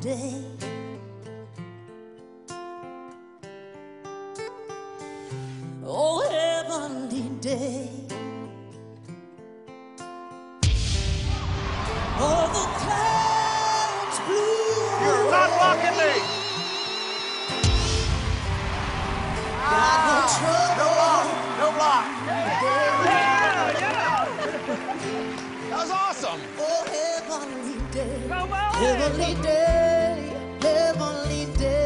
day. Oh, heavenly day. Oh, the clouds blew. You're not rocking me. Got no trouble. No block. Yeah. That was awesome. Oh, heavenly day. Come on. Heavenly day. Heavenly day.